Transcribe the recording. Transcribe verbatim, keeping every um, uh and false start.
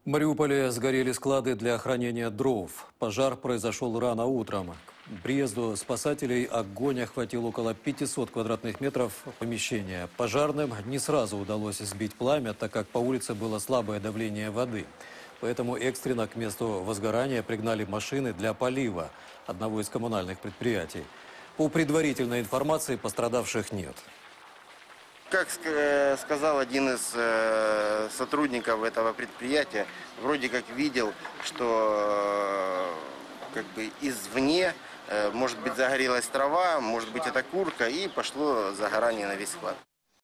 В Мариуполе сгорели склады для хранения дров. Пожар произошел рано утром. К приезду спасателей огонь охватил около пятисот квадратных метров помещения. Пожарным не сразу удалось сбить пламя, так как по улице было слабое давление воды. Поэтому экстренно к месту возгорания пригнали машины для полива одного из коммунальных предприятий. По предварительной информации пострадавших нет. Как сказал один из сотрудников этого предприятия, вроде как видел, что как бы извне, может быть, загорелась трава, может быть, это курка, и пошло загорание на весь склад.